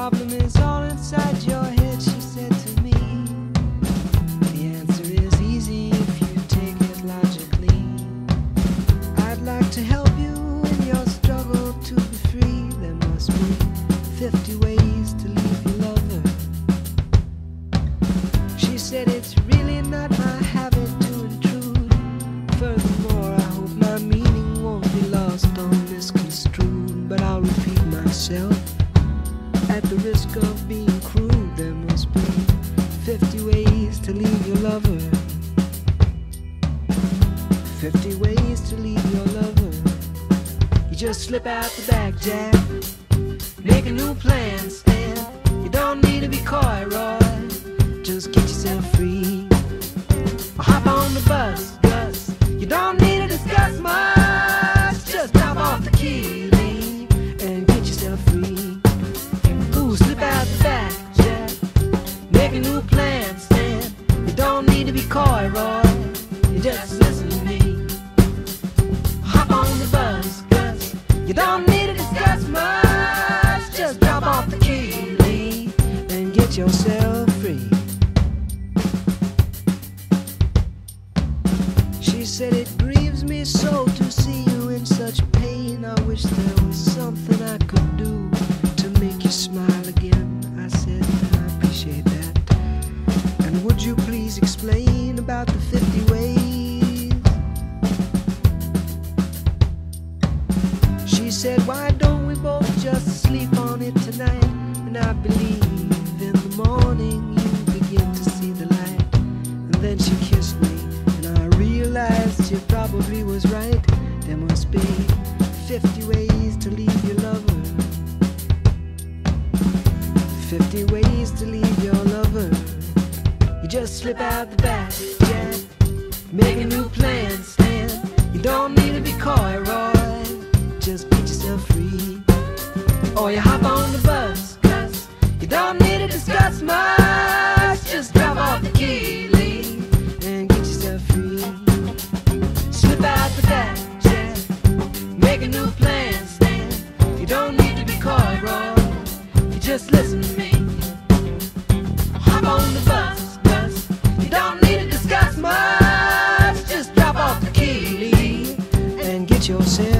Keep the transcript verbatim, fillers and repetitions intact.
problem is all inside your head, she said to me. The answer is easy if you take it logically. I'd like to help you in your struggle to be free. There must be fifty ways to leave your lover. She said it's really not my habit to intrude. Furthermore, I hope my meaning won't be lost or misconstrued. But I'll repeat myself at the risk of being crude. There must be fifty ways to leave your lover. Fifty ways to leave your lover. You just slip out the back, Jack. Make a new plan, Stan. You don't need to be coy, Roy. Just get yourself free. Or hop on the bus, Gus. You don't need to discuss much. Just drop off the key, leave, and get yourself free. Ooh, slip out the back, Jack. Make a new plan, Stan. You don't need to be coy, Roy. You just listen to me. Hop on the bus, Gus. You don't need to discuss much. Just drop off the key, leave, and get yourself free. She said it grieves me so to see you in such pain. I wish there was something I could do to make you smile again. I said I appreciate that. And would you please explain about the fifty ways? She said, why don't we both just sleep on it tonight? And I believe in the morning you begin to see the light. And then she kissed me, and I realized she probably was right. There must be fifty ways to leave your lover. Fifty ways to leave your lover. You just slip out the back, Jack. Make a new plan, Stan. You don't need to be coy, Roy. Just get yourself free. Or you hop on the bus, Gus. You don't need to discuss much. Just drop off the key, leave, and get yourself free. Slip out the back, Jack. Make a new plan, Stan. You don't need to be coy, Roy. You just listen to me. Hop on the bus, Gus. You don't need to discuss much. Just drop off the key, leave, and get yourself